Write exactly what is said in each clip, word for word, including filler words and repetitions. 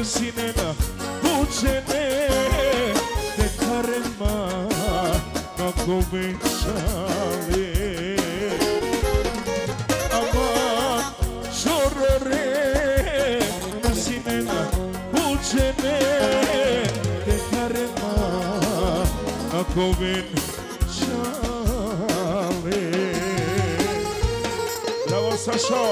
sinena bučene, te karema kako venčale. Aman, žorore, sinena bučene, te karema kako venčale. Bravo, Sašo!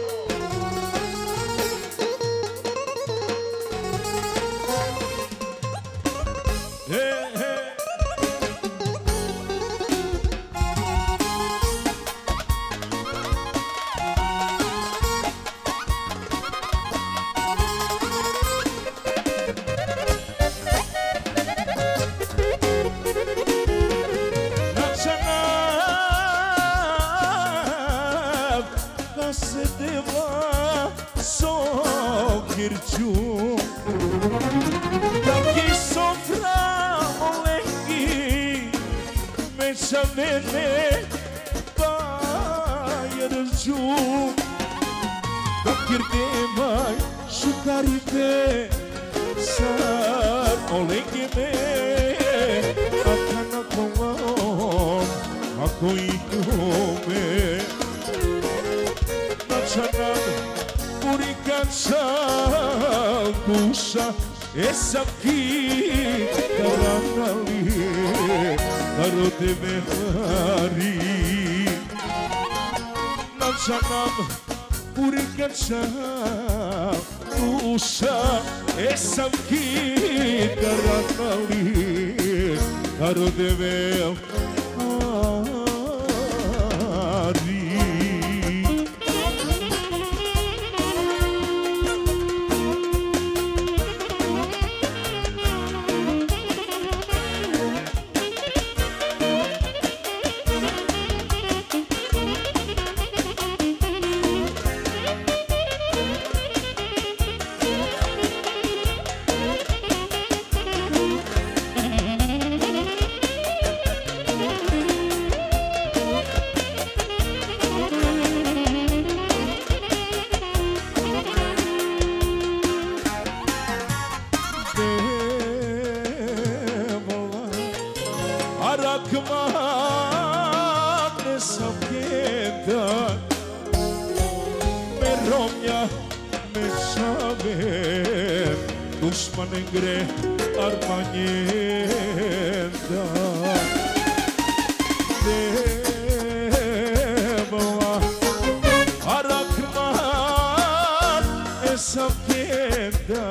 Taki sofra molengi meça mene bayırcu Takirde may şukarite sar molengi me akana kongon akoitume Naçanan Urikansa duša esam ki karanali narode me hari Naçanam Urikansa duša esam ki karanali narode me hari Negre armañenda Debla arakman esa pienda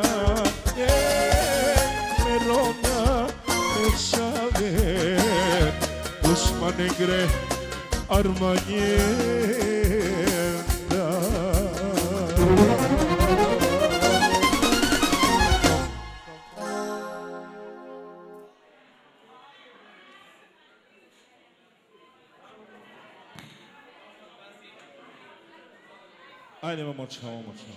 Me roña me saber Usma negre armañenda Ajdemo moćno, moćno.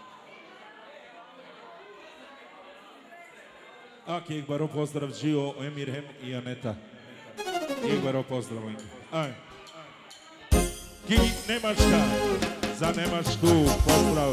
Ak, jih baro pozdrav Gio, Emirhem i Aneta. Jih baro pozdrav. Aj. Ki Nemačka, za Nemačku pozdrav.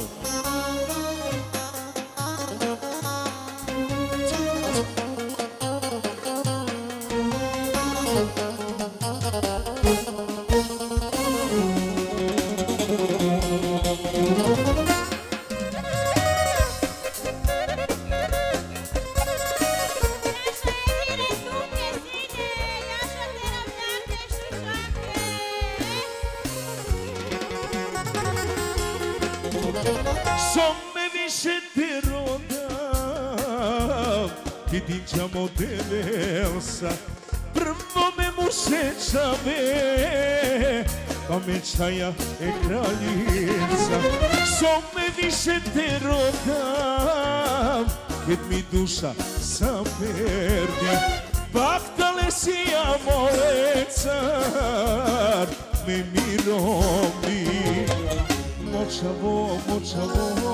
Diciamo deversa prvo me mušeća me pamećaja e kraljica so me više te rodam kad mi duša saperdi baktale si amore car me miromi moćavo moćavo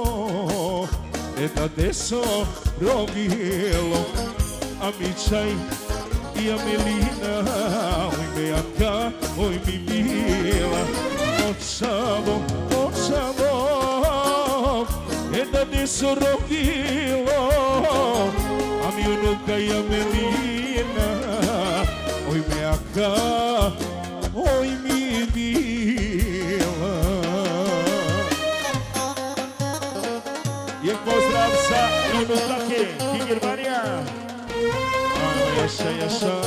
e da deso rogilo a mi čaj i Amelina oj me jaka, oj mi mila moćavo, moćavo e da deso rodilo, a mi unuka i Amelina. Oj me aka, oj mi bila. Lijep pozdrav za unutake i Germanija. Ajmo jaša, jaša.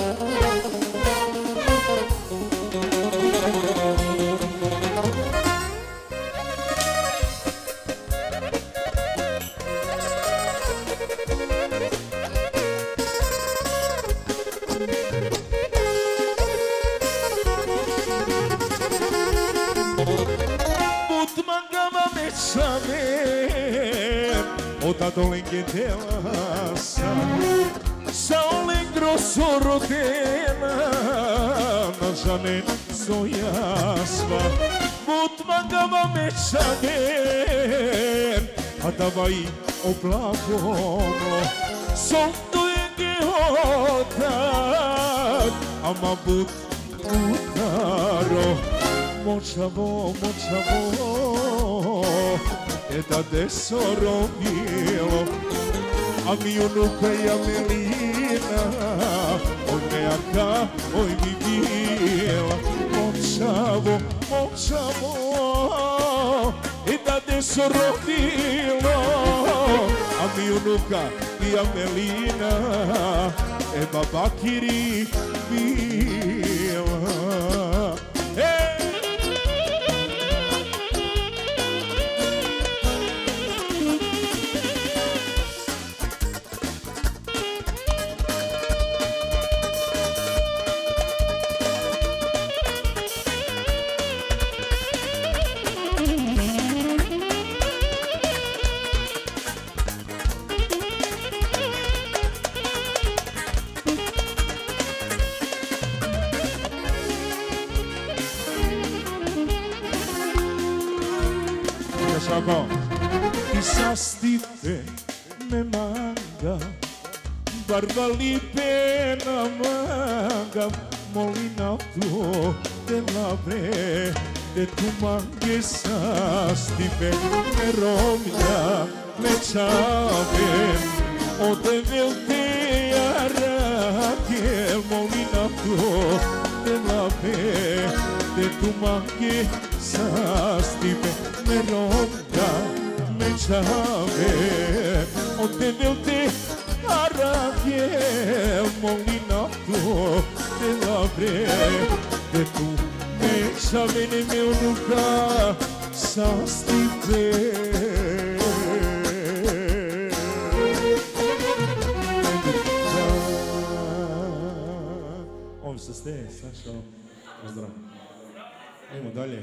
Ota dolengue dela São lengros rodena Na janen sojasva Mut magama mečanen A davaj oblagomlo Som dolengue otak Ama but utaro Močavo, močavo E da deso rodilo, a mi unuka i Amelina. Oj me aka, oj mi bila. Momčavo, momčavo, e da deso rodilo, a mi unuka i Amelina. E babakiri bila. Isastite me manga, barba lipe na manga, molina tu te labre, de tu mangue sastipe, me romja, me čave, o te velte arake, molina tu te labre, de tu mangue sastipe, me romja, me čave, o te velte arake, molina tu te labre, de tu me čave, ne me unuka sastipe. Ovdje se ste, Saša, pozdrav. Ajmo dalje.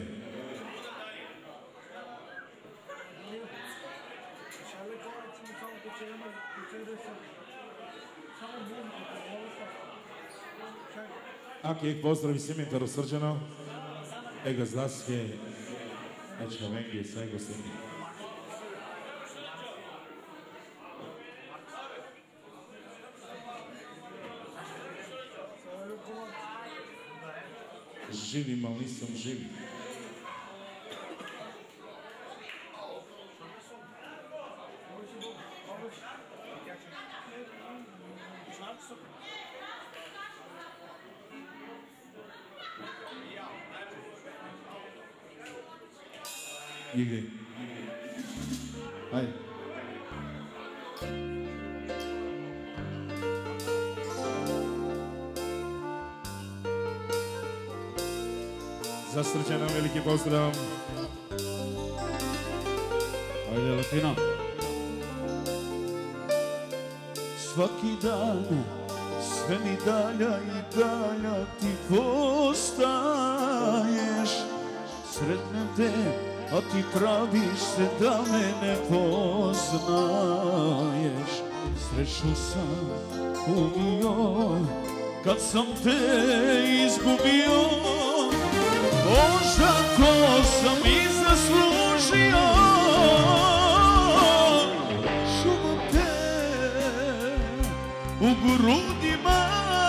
Aki pozdravi Simitaru Srđano, Ega Zdaske, Ečka Vengi, Svego Simi. Živim, ali nisam živi. Igri. Ajde. Za Srđana veliki pozdrav. Ajde, Latino. Svaki dan sve mi dalja i dalja ti postaješ. Sretnem te, a ti praviš se da me ne poznaješ. Sreću sam ubio kad sam te izgubio. Možda to sam i zaslužio. Čuvam te u grudima,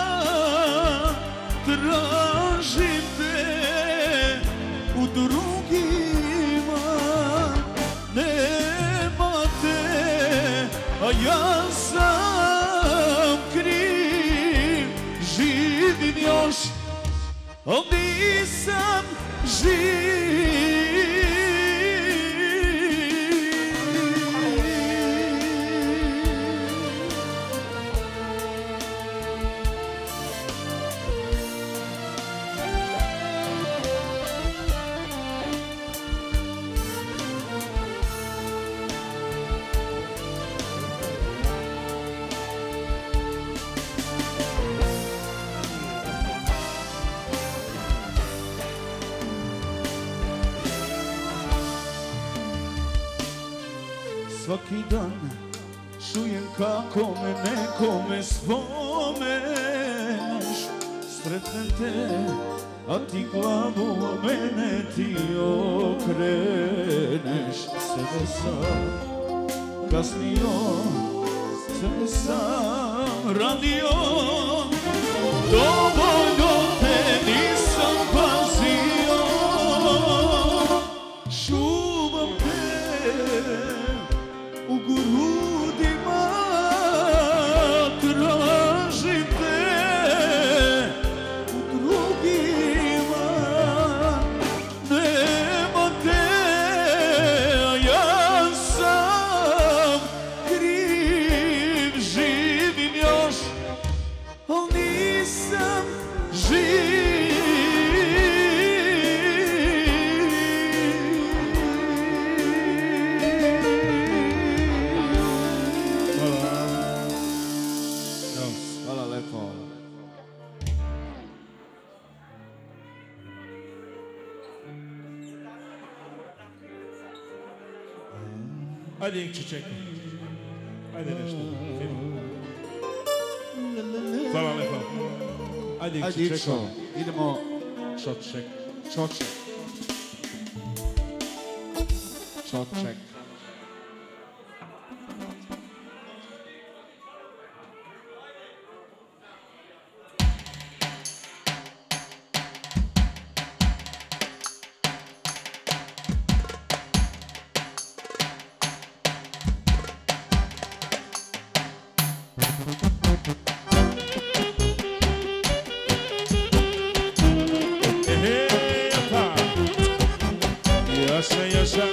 tražim te u drugima. Nema ja sam kriv, živim još, al nisam živ. Svaki dan čujem kako me nekome spomeneš. Sretnem te, a ti glavu od mene ti okreneš. Sebe sam kasnio, sebe sam radio, dovoljno te nisam pazio. Čuvam te u grudima, tražim te u drugima. Nema te, a ja sam kriv, živim još, al nisam živ. Ajde Inkče, čekaj. Ajde nešto. Hvala lepo. Ajde Inkče, čekaj. Idemo Šotček. Čoček. Čoček. Yaşa yaşa.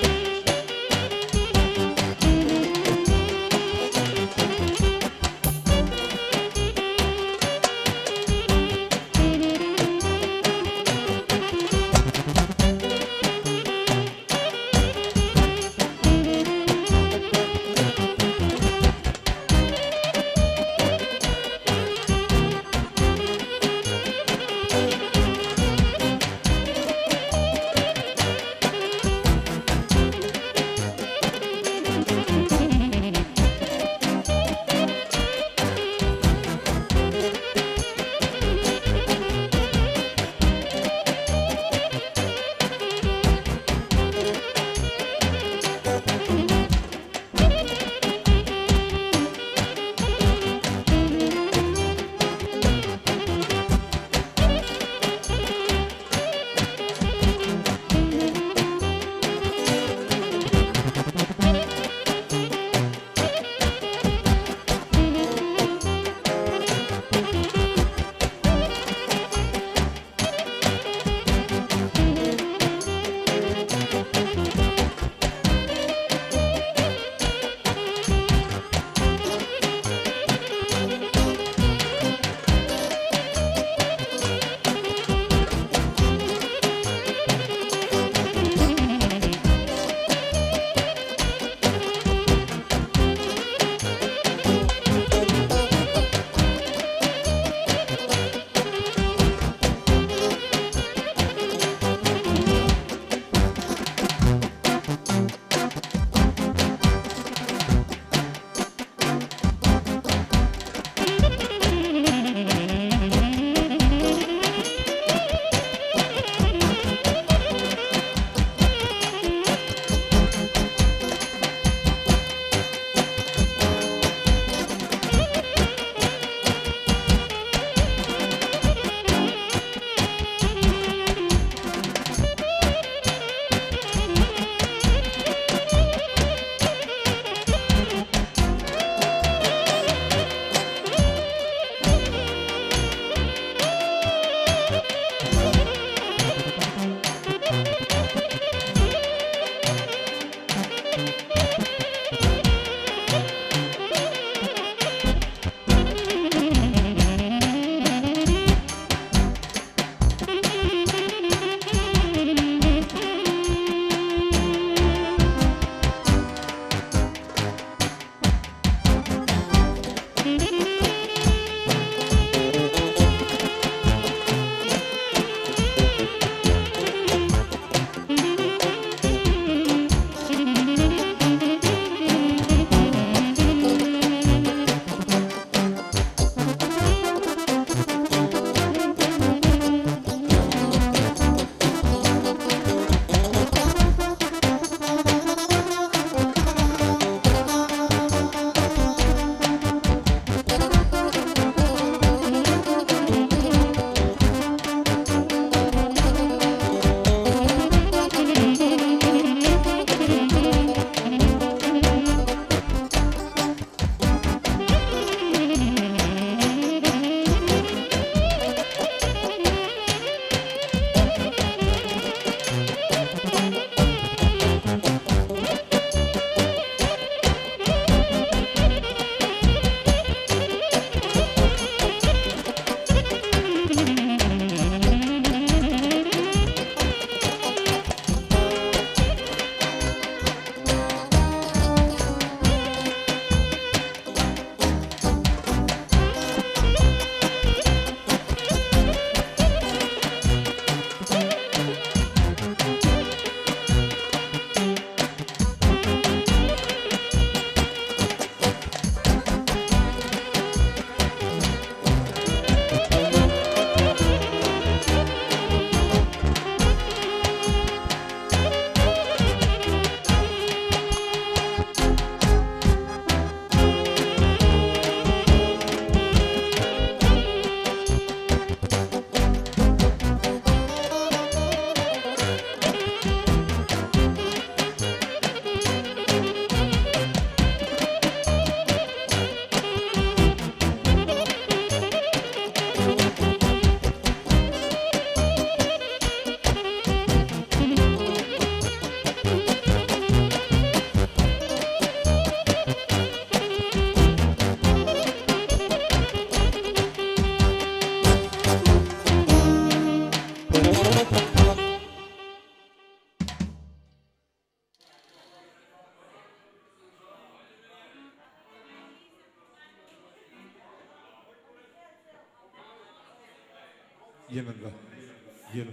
Jedan, dva. Jedan.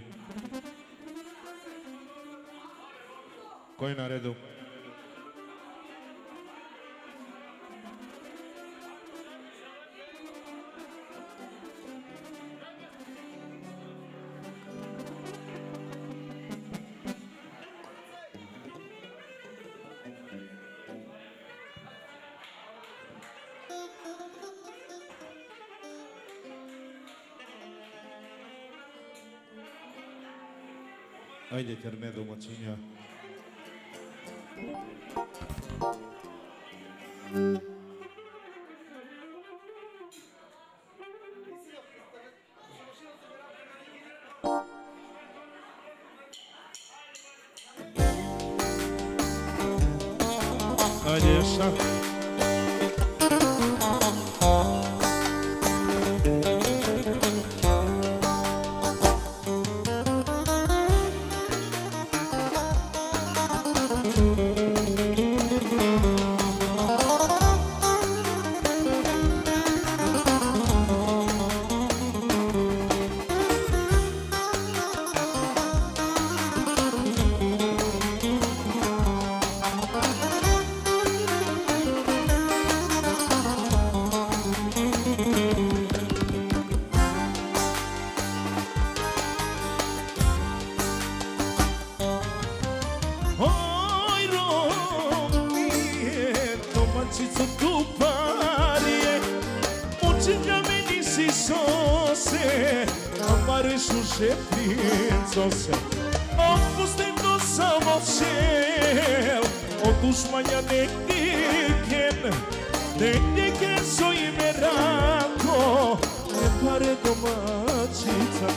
Koji na redu? Ajde, Kerme domaćinja. Ajde, još sam. Opustendo samo cel od dušmanja ne diken, ne diken svojim rako, ne pare domaćica.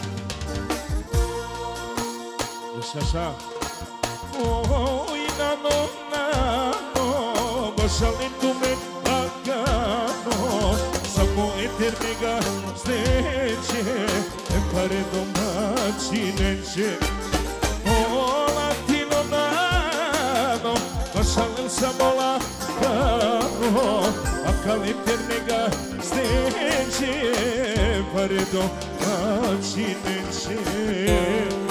Šaša. Oj, nano, nano, bašalim tu me lagano, samo eternega sreće, ne pare domaćineće. Šalim samo lagano, a kaliter nega steće, pare domaći neće.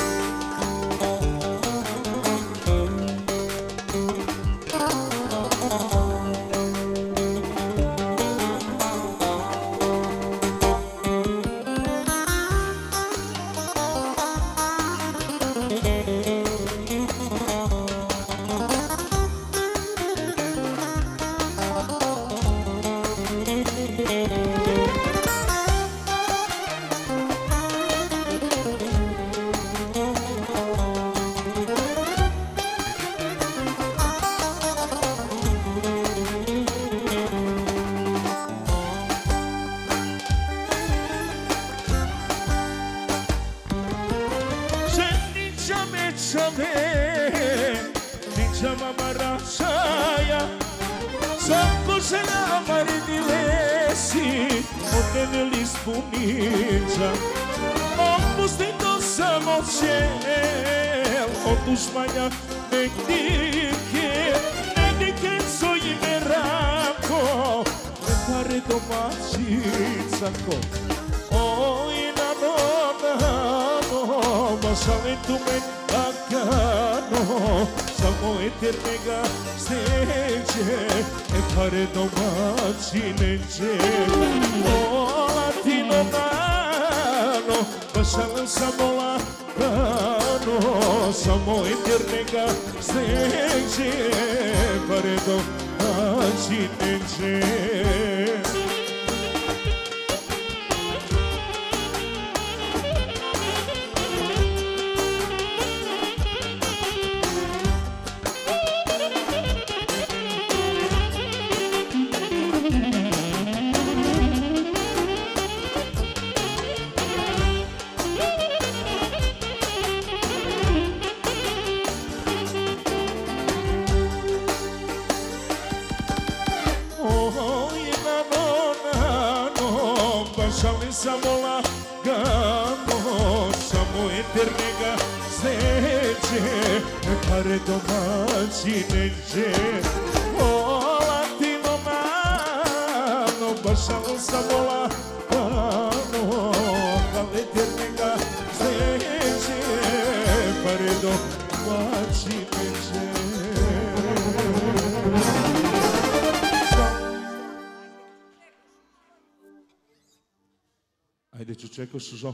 Opustendo samo cel od dušmanja ne diken, ne diken svojim rako, ne pare domaćicako. Oj, nano, nano, bašalim tu me lagano, samo eternega sreće, ne pare domaći neće. O, latino nano, bašalim samo lagano, samo eternega sreće, pare domaći neće. Šalim samo lagano, samo eternega sreće, pare domaći neće. O, latino nano, baš šalim samo lagano, kao eternega domaći večer. Ajde, Čučekoš, žo.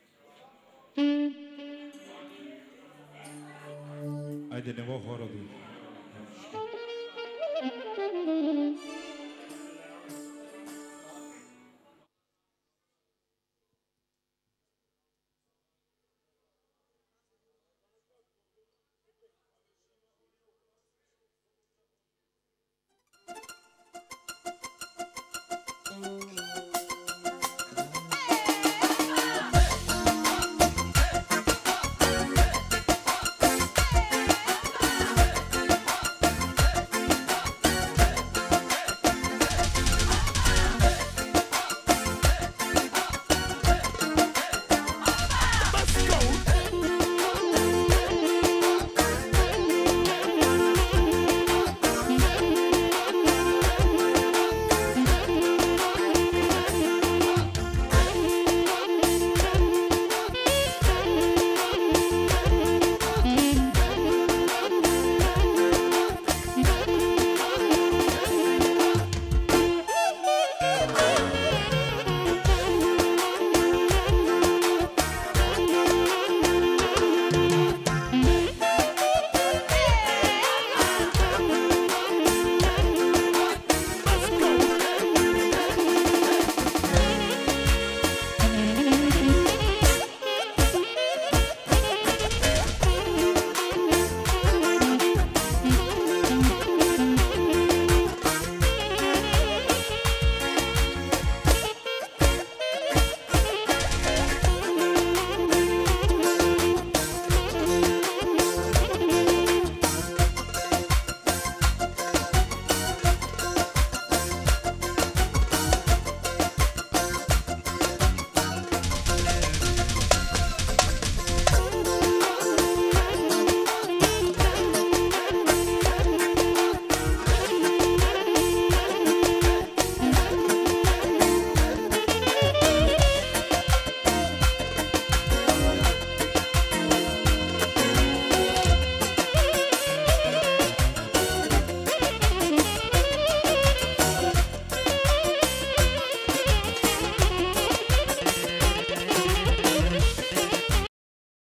Ajde, ne vo horovi.